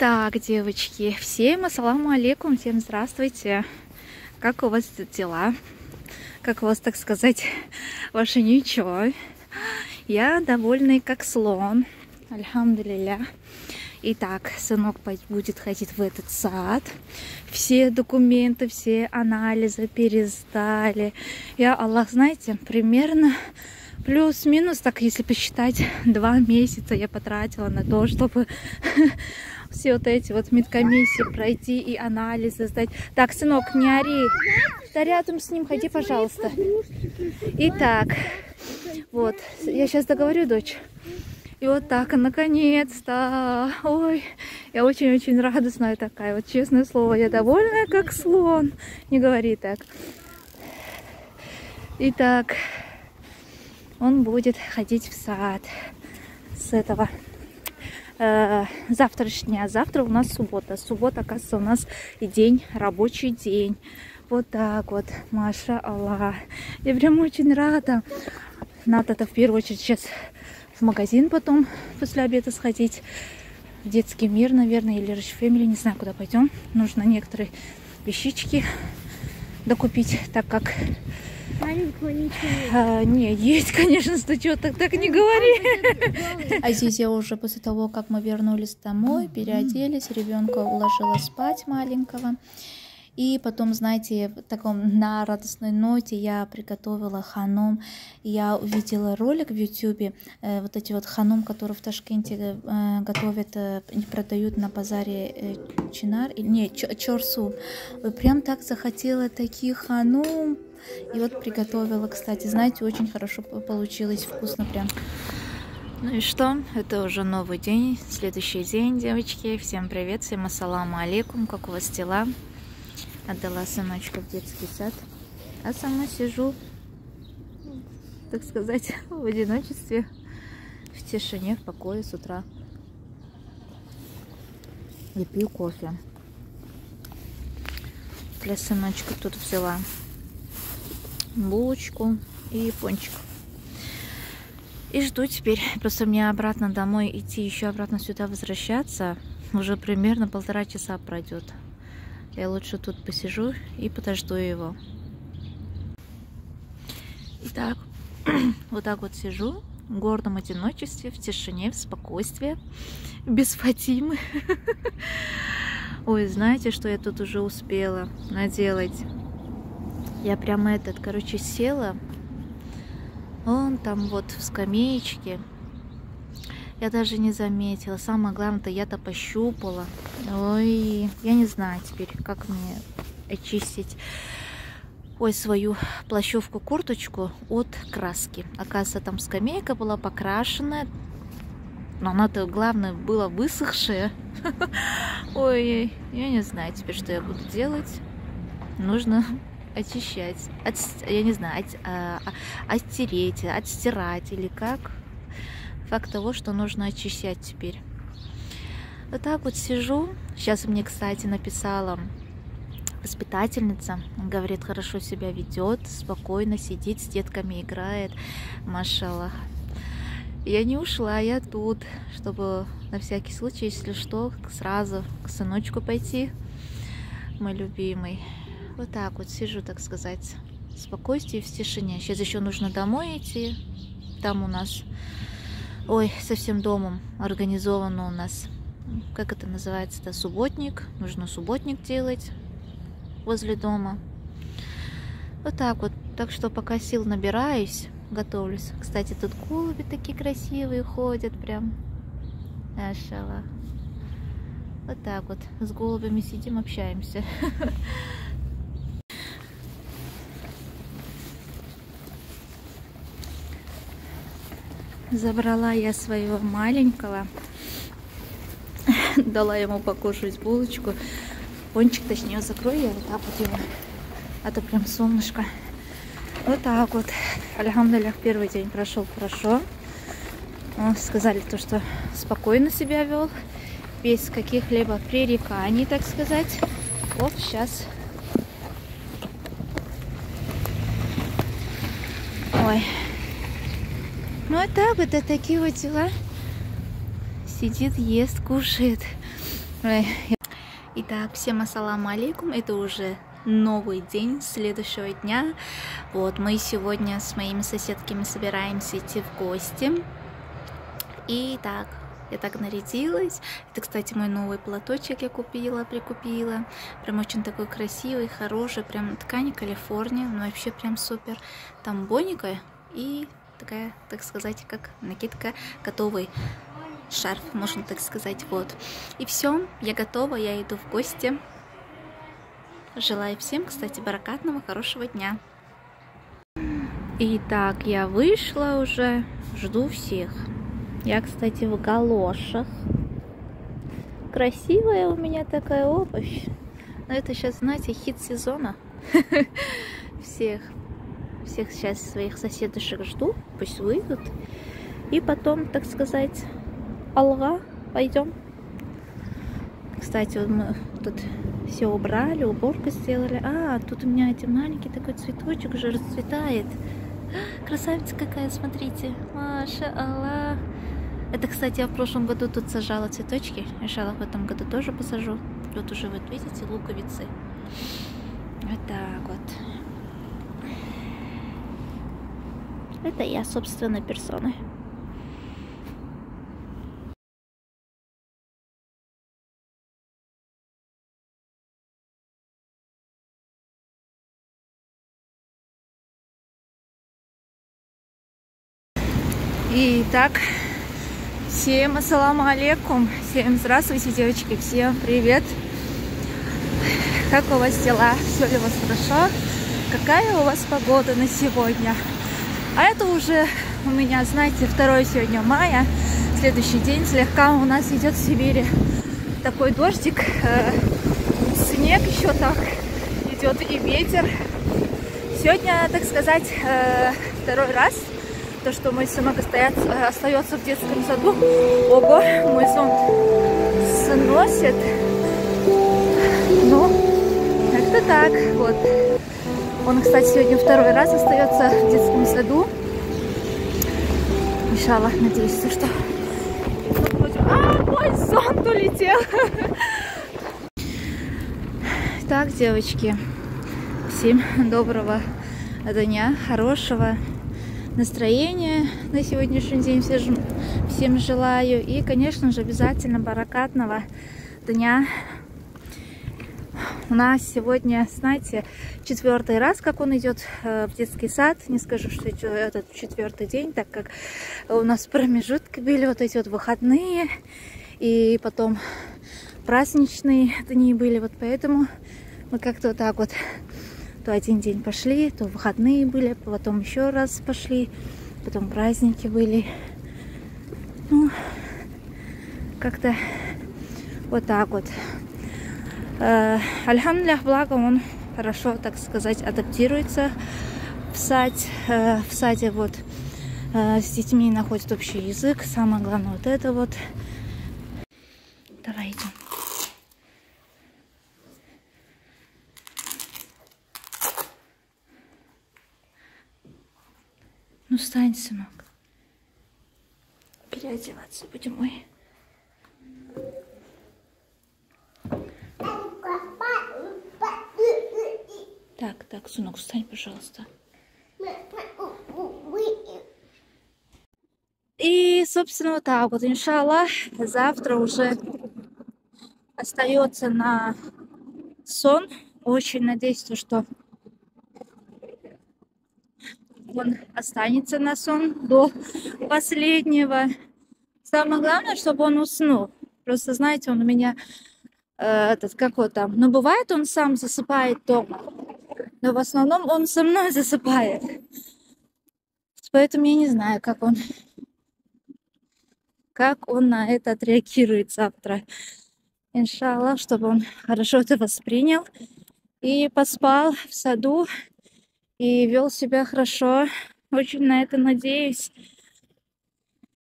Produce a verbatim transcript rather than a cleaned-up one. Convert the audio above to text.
Итак, девочки, всем ассаламу алейкум, всем здравствуйте. Как у вас дела? Как у вас, так сказать, ваше ничего? Я довольный как слон, альхамдулилля. Итак, сынок будет ходить в этот сад. Все документы, все анализы пересдали. Я, Аллах, знаете, примерно плюс-минус, так если посчитать, два месяца я потратила на то, чтобы все вот эти вот медкомиссии пройти и анализы сдать. Так, сынок, не ори. Да рядом с ним ходи, пожалуйста. Итак, вот, я сейчас договорю, дочь. И вот так, наконец-то. Ой, я очень-очень радостная такая. Вот честное слово, я довольная, как слон. Не говори так. Итак, он будет ходить в сад с этого э, завтрашнего. Завтра у нас суббота. Суббота, оказывается, у нас и день, рабочий день. Вот так вот, маша Аллах. Я прям очень рада. Надо-то в первую очередь сейчас в магазин потом после обеда сходить. В детский мир, наверное, или Rich Family, не знаю, куда пойдем. Нужно некоторые вещички докупить, так как... А, не, есть, конечно, что так, так не говори. А здесь я уже после того, как мы вернулись домой, переоделись, ребенка уложила спать маленького. И потом, знаете, в таком на радостной ноте я приготовила ханом. Я увидела ролик в ютубе, э, вот эти вот ханом, которые в Ташкенте э, готовят, э, продают на базаре э, Чинар, не, Чорсу. Ой, прям так захотела таких ханом. И вот приготовила, кстати, знаете, очень хорошо получилось, вкусно прям. Ну и что? Это уже новый день, следующий день, девочки. Всем привет, всем ассаламу алейкум, как у вас дела? Отдала сыночка в детский сад, а сама сижу, так сказать, в одиночестве, в тишине, в покое с утра. И пью кофе. Для сыночка тут взяла булочку и пончик. И жду теперь, просто мне обратно домой идти, еще обратно сюда возвращаться, уже примерно полтора часа пройдет. Я лучше тут посижу и подожду его. Итак, вот так вот сижу в гордом одиночестве, в тишине, в спокойствии, без Фатимы. Ой, знаете, что я тут уже успела наделать? Я прямо этот, короче, села. Он там вот в скамеечке. Я даже не заметила. Самое главное-то я-то пощупала. Ой, я не знаю теперь, как мне очистить ой, свою плащевку, курточку от краски. Оказывается, там скамейка была покрашенная. Но она-то, главное, была высохшая. Ой, я не знаю теперь, что я буду делать. Нужно очищать. От, я не знаю, от, а, оттереть, отстирать или как. Факт того, что нужно очищать теперь. Вот так вот сижу. Сейчас мне, кстати, написала воспитательница. Говорит, хорошо себя ведет, спокойно сидит, с детками играет. Машаллах. Я не ушла, я тут, чтобы на всякий случай, если что, сразу к сыночку пойти, мой любимый. Вот так вот сижу, так сказать, в спокойствии, в тишине. Сейчас еще нужно домой идти. Там у нас... Ой, со всем домом организовано у нас, как это называется-то, субботник. Нужно субботник делать возле дома. Вот так вот. Так что пока сил набираюсь, готовлюсь. Кстати, тут голуби такие красивые ходят прям. Машаллах. Вот так вот. С голубями сидим, общаемся. Забрала я своего маленького, дала ему покушать булочку, пончик, точнее, закрою я вот так вот его, а то прям солнышко. Вот так вот, альхамдулиллах, первый день прошел хорошо. Сказали то, что спокойно себя вел, без каких-либо пререканий, так сказать. Вот сейчас. Ой. Ну вот так вот, это такие вот дела. Сидит, ест, кушает. Итак, всем ассаламу алейкум. Это уже новый день следующего дня. Вот, мы сегодня с моими соседками собираемся идти в гости. И так, я так нарядилась. Это, кстати, мой новый платочек я купила, прикупила. Прям очень такой красивый, хороший. Прям ткань Калифорния. Ну, вообще прям супер. Там боника и такая, так сказать, как накидка, готовый шарф, можно так сказать. Вот. И все, я готова, я иду в гости. Желаю всем, кстати, баракатного, хорошего дня. Итак, я вышла уже, жду всех. Я, кстати, в галошах. Красивая у меня такая обувь. Но это сейчас, знаете, хит сезона. Всех, всех сейчас своих соседушек жду, пусть выйдут. И потом, так сказать, алга, пойдем. Кстати, вот мы тут все убрали, уборку сделали. А, тут у меня один маленький такой цветочек уже расцветает. Красавица какая, смотрите. Маша Аллах. Это, кстати, я в прошлом году тут сажала цветочки. Иншаллах, в этом году тоже посажу. Вот уже, вот видите, луковицы. Вот так вот. Это я, собственно, персоной. Итак, всем ассаламу алейкум, всем здравствуйте, девочки, всем привет. Как у вас дела? Все ли у вас хорошо? Какая у вас погода на сегодня? А это уже у меня, знаете, второе сегодня мая, следующий день. Слегка у нас идет в Сибири такой дождик, э, снег еще так идет и ветер. Сегодня, так сказать, э, второй раз. То, что мой сынок остается, остается в детском саду. Ого, мой зонт сносит. Ну, как-то так. Вот. Он, кстати, сегодня второй раз остается в детском саду. Иншаллах, надеюсь, что... А, мой зонт улетел! Так, девочки, всем доброго дня, хорошего настроения на сегодняшний день всем, всем желаю. И, конечно же, обязательно баракатного дня. У нас сегодня, знаете, четвертый раз, как он идет в детский сад. Не скажу, что этот четвертый день, так как у нас промежутки были, вот эти вот выходные. И потом праздничные дни были. Вот поэтому мы как-то вот так вот... То один день пошли, то выходные были, потом еще раз пошли, потом праздники были. Ну, как-то вот так вот. Э, Альхамдулиллах, благо он хорошо, так сказать, адаптируется в саде. Э, в саде вот э, с детьми находит общий язык. Самое главное вот это вот. Давай идем. Ну, встань, сынок. Переодеваться будем мы. Так, так, сынок, встань, пожалуйста. И, собственно, вот так вот, иншаллах, завтра уже остается на сон. Очень надеюсь, что он останется на сон до последнего. Самое главное, чтобы он уснул. Просто, знаете, он у меня э, этот, как вот там, ну, бывает, он сам засыпает дома, но в основном он со мной засыпает. Поэтому я не знаю, как он, как он на это отреагирует завтра. Иншаллах, чтобы он хорошо это воспринял и поспал в саду и вел себя хорошо. Очень на это надеюсь.